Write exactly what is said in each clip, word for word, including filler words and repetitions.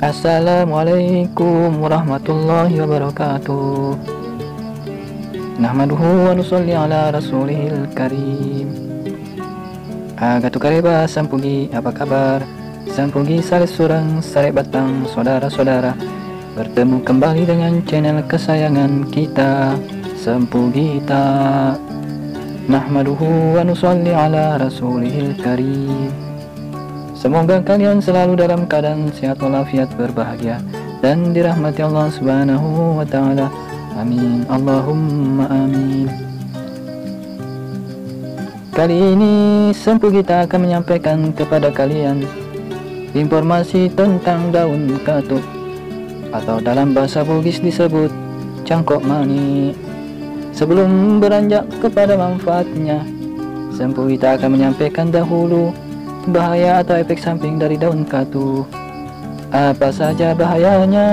Assalamualaikum warahmatullahi wabarakatuh. Nahmaduhu wa nusalli ala rasulihil karim. Agatu kareba sampugi, apa kabar? Sampugi sare surang, sare batang, saudara-saudara, bertemu kembali dengan channel kesayangan kita, Sampugita. Nahmaduhu wa nusalli ala rasulihil karim. Semoga kalian selalu dalam keadaan sehat walafiat, berbahagia, dan dirahmati Allah subhanahu wa ta'ala. Amin, Allahumma amin. Kali ini Sampugita akan menyampaikan kepada kalian informasi tentang daun katuk, atau dalam bahasa Bugis disebut cangkok mani. Sebelum beranjak kepada manfaatnya, Sampugita akan menyampaikan dahulu bahaya atau efek samping dari daun katuk. Apa saja bahayanya?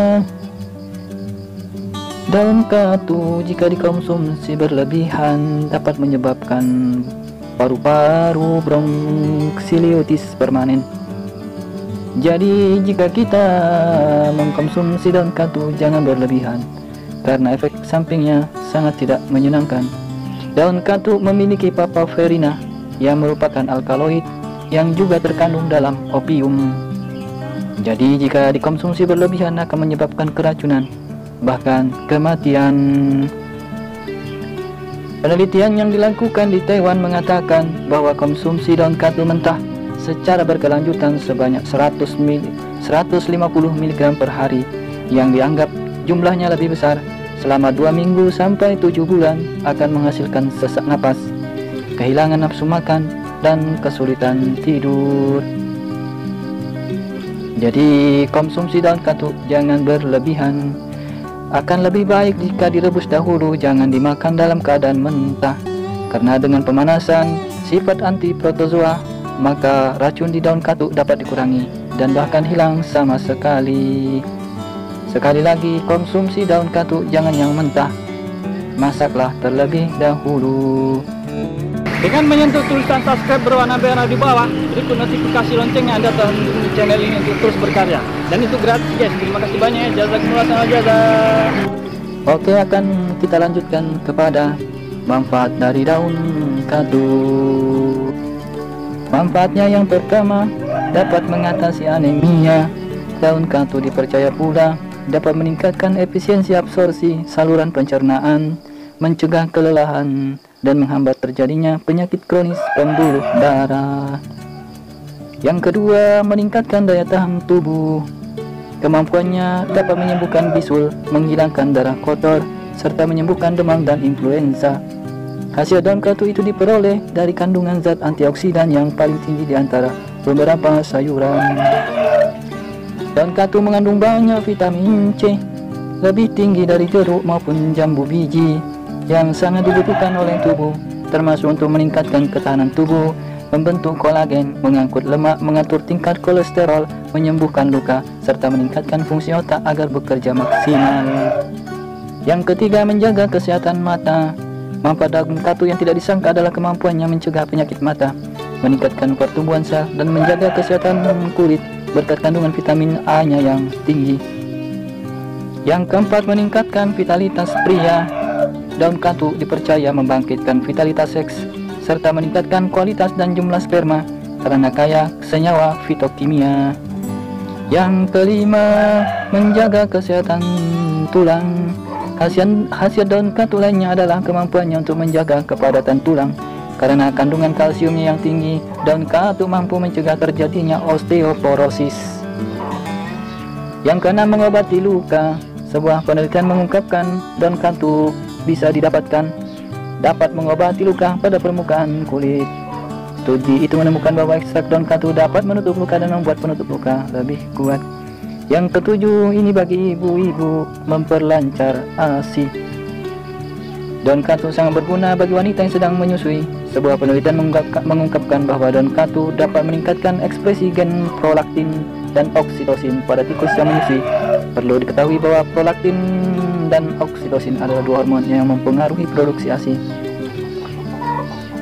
Daun katuk jika dikonsumsi berlebihan dapat menyebabkan paru-paru bronkiolitis permanen. Jadi jika kita mengkonsumsi daun katuk jangan berlebihan, karena efek sampingnya sangat tidak menyenangkan. Daun katuk memiliki papaverina yang merupakan alkaloid yang juga terkandung dalam opium. Jadi jika dikonsumsi berlebihan akan menyebabkan keracunan, bahkan kematian. Penelitian yang dilakukan di Taiwan mengatakan bahwa konsumsi daun katuk mentah secara berkelanjutan sebanyak seratus lima puluh miligram per hari, yang dianggap jumlahnya lebih besar, selama dua minggu sampai tujuh bulan akan menghasilkan sesak napas, kehilangan nafsu makan, dan kesulitan tidur. Jadi konsumsi daun katuk jangan berlebihan. Akan lebih baik jika direbus dahulu, jangan dimakan dalam keadaan mentah, karena dengan pemanasan sifat antiprotozoa, maka racun di daun katuk dapat dikurangi dan bahkan hilang sama sekali. Sekali lagi, konsumsi daun katuk jangan yang mentah, masaklah terlebih dahulu. Dengan menyentuh tulisan subscribe berwarna merah di bawah, berikut notifikasi loncengnya Anda telah mendukung channel ini untuk terus berkarya. Dan itu gratis guys, terima kasih banyak. Jazakumullah khairan jazaa. Oke, akan kita lanjutkan kepada manfaat dari daun katuk. Manfaatnya yang pertama, dapat mengatasi anemia. Daun katuk dipercaya pula dapat meningkatkan efisiensi absorpsi saluran pencernaan, mencegah kelelahan, dan menghambat terjadinya penyakit kronis pembuluh darah. Yang kedua, meningkatkan daya tahan tubuh. Kemampuannya dapat menyembuhkan bisul, menghilangkan darah kotor, serta menyembuhkan demam dan influenza. Hasil daun katuk itu diperoleh dari kandungan zat antioksidan yang paling tinggi di antara beberapa sayuran. Daun katuk mengandung banyak vitamin C, lebih tinggi dari jeruk maupun jambu biji, yang sangat dibutuhkan oleh tubuh, termasuk untuk meningkatkan ketahanan tubuh, membentuk kolagen, mengangkut lemak, mengatur tingkat kolesterol, menyembuhkan luka, serta meningkatkan fungsi otak agar bekerja maksimal. Yang ketiga, menjaga kesehatan mata. Manfaat daun katuk yang tidak disangka adalah kemampuannya mencegah penyakit mata, meningkatkan pertumbuhan sel, dan menjaga kesehatan kulit berkat kandungan vitamin A-nya yang tinggi. Yang keempat, meningkatkan vitalitas pria. Daun katuk dipercaya membangkitkan vitalitas seks serta meningkatkan kualitas dan jumlah sperma karena kaya senyawa fitokimia. Yang kelima, menjaga kesehatan tulang. Hasil, hasil daun katuk lainnya adalah kemampuannya untuk menjaga kepadatan tulang. Karena kandungan kalsiumnya yang tinggi, daun katuk mampu mencegah terjadinya osteoporosis. Yang keenam, mengobati luka. Sebuah penelitian mengungkapkan daun katuk bisa didapatkan dapat mengobati luka pada permukaan kulit. Studi itu menemukan bahwa ekstrak daun katuk dapat menutup luka dan membuat penutup luka lebih kuat. Yang ketujuh, ini bagi ibu-ibu, memperlancar A S I. Daun katuk sangat berguna bagi wanita yang sedang menyusui. Sebuah penelitian mengungkapkan bahwa daun katuk dapat meningkatkan ekspresi gen prolaktin dan oksitosin pada tikus yang menyusui. Perlu diketahui bahwa prolaktin dan oksitosin adalah dua hormon yang mempengaruhi produksi A S I.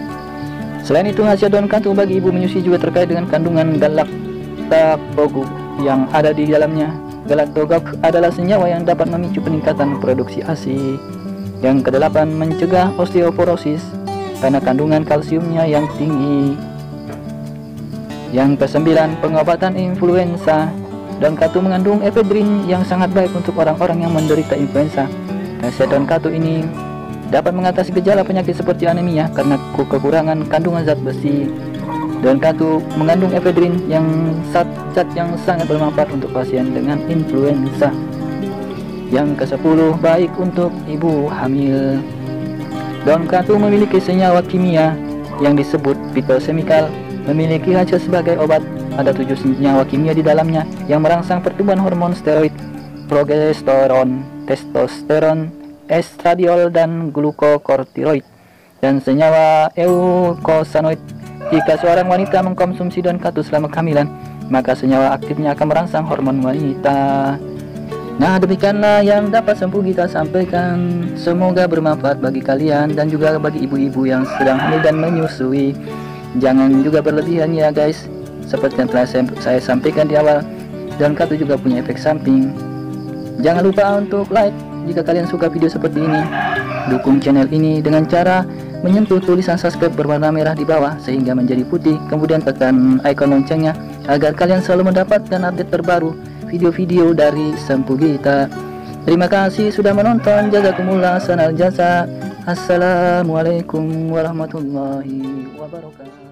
Selain itu, khasiat daun katuk bagi ibu menyusui juga terkait dengan kandungan galaktogogu yang ada di dalamnya. Galactogog adalah senyawa yang dapat memicu peningkatan produksi A S I. Yang kedelapan, mencegah osteoporosis karena kandungan kalsiumnya yang tinggi. Yang kesembilan, pengobatan influenza. Daun katu mengandung efedrin yang sangat baik untuk orang-orang yang menderita influenza. Khasiat daun katu ini dapat mengatasi gejala penyakit seperti anemia karena kekurangan kandungan zat besi. Daun katu mengandung efedrin yang zat, zat yang sangat bermanfaat untuk pasien dengan influenza. Yang kesepuluh, baik untuk ibu hamil. Daun katu memiliki senyawa kimia yang disebut phytochemical, memiliki hasil sebagai obat. Ada tujuh senyawa kimia di dalamnya yang merangsang pertumbuhan hormon steroid, progesteron, testosteron, estradiol, dan glukokortikoid, dan senyawa eukosanoid. Jika seorang wanita mengkonsumsi daun katu selama kehamilan, maka senyawa aktifnya akan merangsang hormon wanita. Nah, demikianlah yang dapat Sempu Gita sampaikan. Semoga bermanfaat bagi kalian dan juga bagi ibu-ibu yang sedang hamil dan menyusui. Jangan juga berlebihan ya guys. Seperti yang telah saya sampaikan di awal, daun katu juga punya efek samping. Jangan lupa untuk like jika kalian suka video seperti ini. Dukung channel ini dengan cara menyentuh tulisan subscribe berwarna merah di bawah sehingga menjadi putih, kemudian tekan icon loncengnya agar kalian selalu mendapatkan update terbaru video-video dari Sempu Gita. Terima kasih sudah menonton. Jazakumullah sanal jasa. Assalamualaikum warahmatullahi wabarakatuh.